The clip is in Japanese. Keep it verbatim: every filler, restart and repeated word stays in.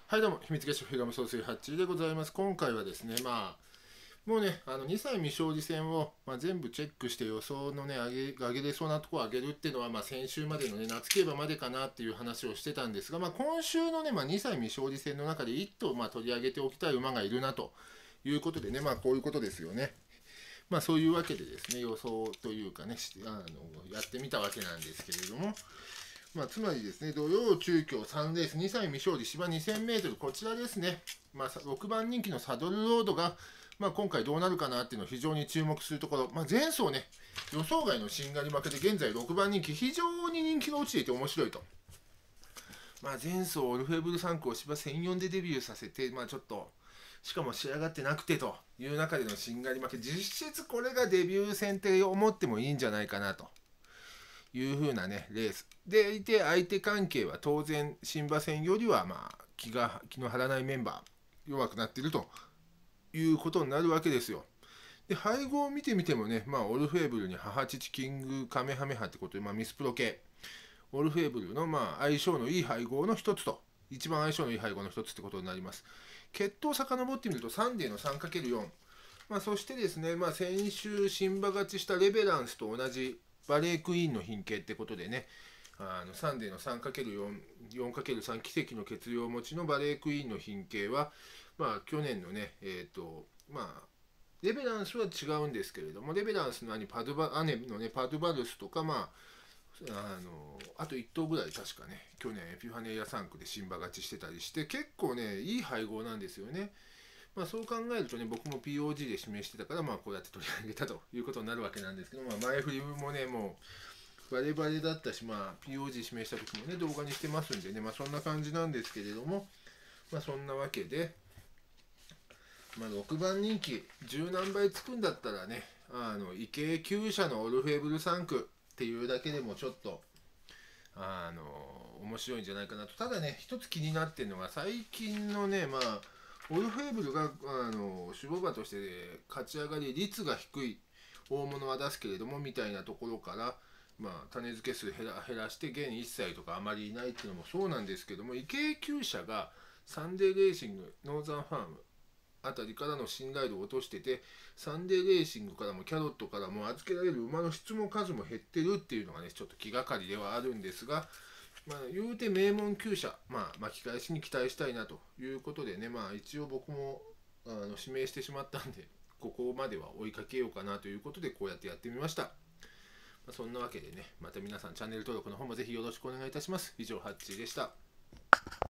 はいどうも、秘密結社フィガム総帥ハッチーでございます。今回はですね、まあ、もうね、あのにさい未勝利戦を、まあ、全部チェックして予想のね、上げ上げれそうなところを上げるっていうのは、まあ、先週までのね、夏競馬までかなっていう話をしてたんですが、まあ、今週のね、まあ、にさい未勝利戦の中でいっ頭、まあ、取り上げておきたい馬がいるなということでね、まあ、こういうことですよね。まあ、そういうわけでですね、予想というかね、あのやってみたわけなんですけれども、まあ、つまりですね、土曜中京さんレース、にさい未勝利芝にせんメートル、こちらですね、まあ、ろくばん人気のサドルロードが、まあ、今回どうなるかなっていうのを非常に注目するところ、まあ、前走ね、予想外のしんがり負けで、現在ろくばん人気、非常に人気が落ちていて面白いと。まあ、前走、オルフェーブルさん区を芝せんよんでデビューさせて、まあ、ちょっと、しかも仕上がってなくてという中でのしんがり負け、実質これがデビュー戦って思ってもいいんじゃないかなと。いう風なね、レース。でいて、相手関係は当然、新馬戦よりは、まあ、気が、気の張らないメンバー、弱くなっているということになるわけですよ。で、配合を見てみてもね、まあ、オルフェーブルに母父キングカメハメハってことで、まあ、ミスプロ系、オルフェーブルの、まあ、相性のいい配合の一つと、一番相性のいい配合の一つってことになります。血統を遡ってみると、サンデーの さんかけるよん。まあ、そしてですね、まあ、先週、新馬勝ちしたレベランスと同じバレークイーンの品系ってことでね、あのサンデーの さんかけるよん、よんかけるさん 奇跡の血量持ちのバレークイーンの品系は、まあ、去年のね、えっ、ー、と、まあ、レベランスは違うんですけれども、レベランスの兄パドバ姉のね、パドバルスとか、まあ、あのあといっ頭ぐらい確かね、去年エピファネイアさん区で新馬勝ちしてたりして、結構ね、いい配合なんですよね。まあ、そう考えるとね、僕も ピーオージー で指名してたから、まあ、こうやって取り上げたということになるわけなんですけど、まあ、前振りもね、もうバレバレだったし、まあ、ピーオージー 指名した時もね、動画にしてますんでね、まあ、そんな感じなんですけれども、まあ、そんなわけで、まあ、ろくばん人気、じゅう何倍つくんだったらね、あの、池江厩舎のオルフェーブルさん区っていうだけでもちょっと、あの、面白いんじゃないかなと。ただね、一つ気になってるのが、最近のね、まあ、オルフェーブルがあの種馬場として勝ち上がり率が低い大物は出すけれどもみたいなところから、まあ、種付け数減ら減らして現いっさいとかあまりいないっていうのもそうなんですけども、池江厩舎がサンデーレーシングノーザンファームあたりからの信頼度を落としてて、サンデーレーシングからもキャロットからも預けられる馬の質も数も減ってるっていうのがね、ちょっと気がかりではあるんですが、まあ、言うて名門厩舎、まあ、巻き返しに期待したいなということでね、まあ、一応僕もあの指名してしまったんで、ここまでは追いかけようかなということで、こうやってやってみました。まあ、そんなわけでね、また皆さんチャンネル登録の方もぜひよろしくお願いいたします。以上、ハッチーでした。